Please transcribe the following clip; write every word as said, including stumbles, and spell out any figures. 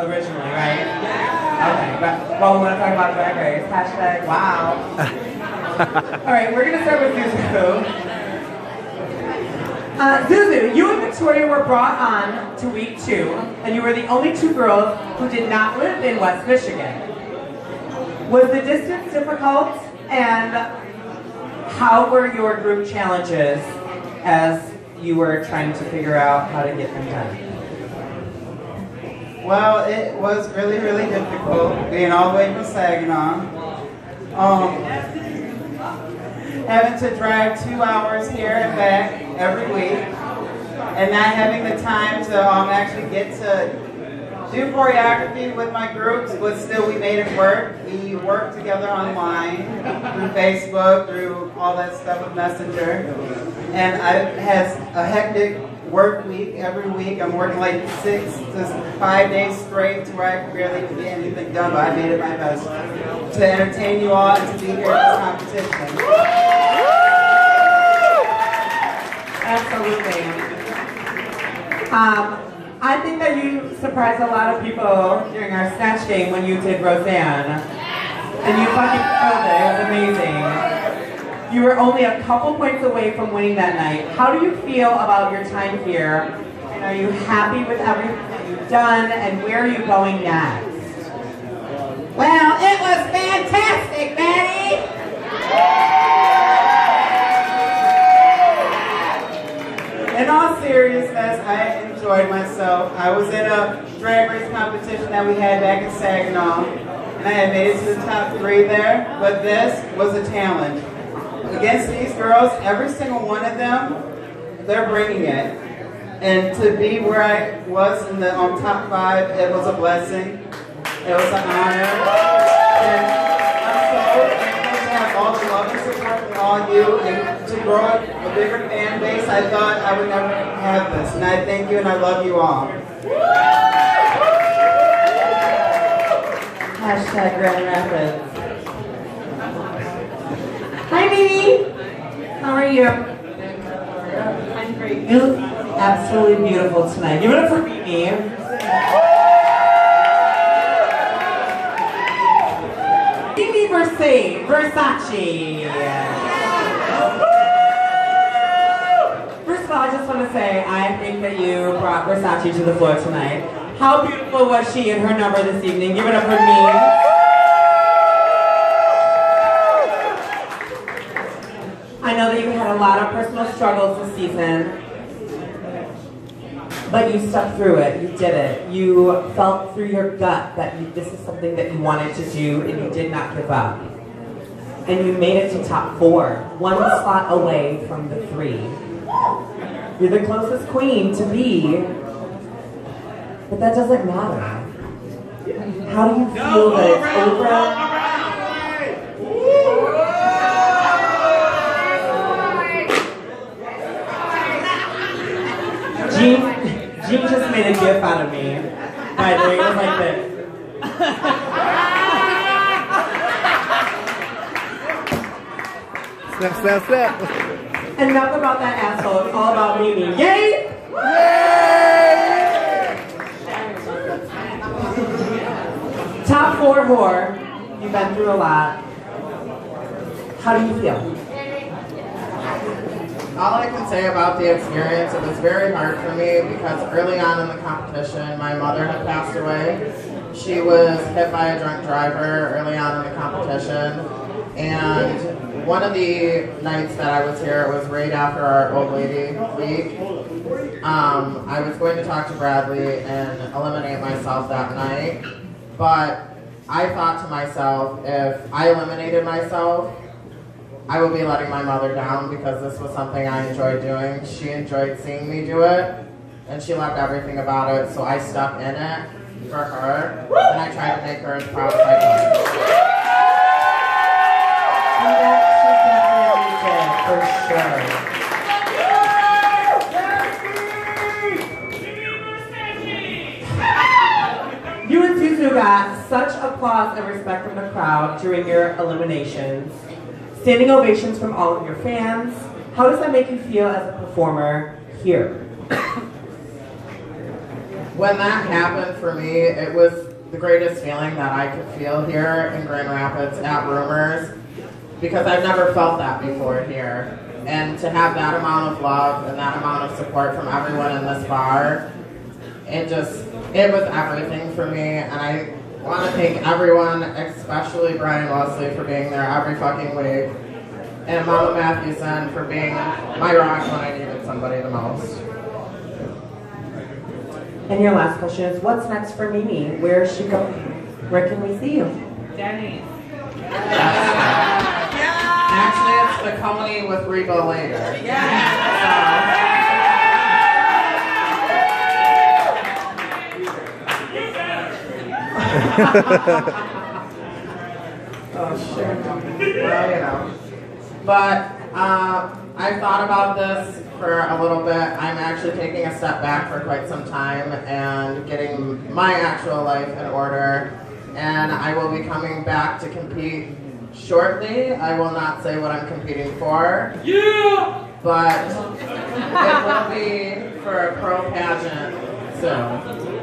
originally, right? Okay, but, well, we want to talk about Drag Race. Hashtag wow. All right, we're going to start with Zuzu. Uh, Zuzu, you and Victoria were brought on to week two, and you were the only two girls who did not live in West Michigan. Was the distance difficult, and how were your group challenges as you were trying to figure out how to get them done? Well, it was really, really difficult being all the way from Saginaw. Um, having to drive two hours here and back every week, and not having the time to um, actually get to do choreography with my groups, but still we made it work. We worked together online, through Facebook, through all that stuff with Messenger. And I had a hectic work week every week. I'm working like six to five days straight to where I could barely get anything done, but I made it my best to entertain you all and to be here at this competition. Absolutely. Um, I think that you surprised a lot of people during our Snatch Game when you did Roseanne. And you fucking killed it. It was amazing. You were only a couple points away from winning that night. How do you feel about your time here? And are you happy with everything that you've done? And where are you going next? Well, it was fantastic, Maddie! In all seriousness, I enjoyed myself. I was in a drag race competition that we had back in Saginaw, and I had made it to the top three there, but this was a challenge. Against these girls, every single one of them, they're bringing it. And to be where I was in the um, top five, it was a blessing. It was an honor. And I'm so thankful to have all the love and support from all you, and to grow a bigger fan base. I thought I would never have this, and I thank you and I love you all. Hashtag Grand Rapids. Hi, Mimi. How are you? I'm great. You look absolutely beautiful tonight. Give it up for Mimi. Mimi Versace. Versace. First of all, I just want to say I think that you brought Versace to the floor tonight. How beautiful was she in her number this evening? Give it up for me. I know that you had a lot of personal struggles this season, but you stuck through it. You did it. You felt through your gut that you, this is something that you wanted to do, and you did not give up. And you made it to top four, one spot away from the three. You're the closest queen to be, but that doesn't matter. How do you feel that it's over? Jean, Jean just made a gif out of me. By the way, it was like this. Snap, snap, snap. Enough about that asshole. It's all about Mimi. Yay! Yay! Top four whore. You've been through a lot. How do you feel? All I can say about the experience, it was very hard for me because early on in the competition, my mother had passed away. She was hit by a drunk driver early on in the competition. And one of the nights that I was here, it was right after our old lady week. Um, I was going to talk to Bradley and eliminate myself that night. But I thought to myself, if I eliminated myself, I would be letting my mother down because this was something I enjoyed doing. She enjoyed seeing me do it, and she loved everything about it, so I stuck in it for her, and I tried to make her as proud as I could. For sure. You and Zuzu got such applause and respect from the crowd during your eliminations. Standing ovations from all of your fans. How does that make you feel as a performer here? when that happened for me, it was the greatest feeling that I could feel here in Grand Rapids at Rumors, because I've never felt that before here. And to have that amount of love and that amount of support from everyone in this bar, it just, it was everything for me. And I want to thank everyone, especially Brian Wesley, for being there every fucking week. And Mama Matthewson for being my rock when I needed somebody the most. And your last question is, what's next for Mimi? Where is she going? Where can we see you? Denny's. Actually, it's the Coney with Reba later. Oh shit. Well, you know. But uh, I thought about this for a little bit. I'm actually taking a step back for quite some time and getting my actual life in order. And I will be coming back to compete shortly. I will not say what I'm competing for. Yeah! But it will be for a pro pageant soon.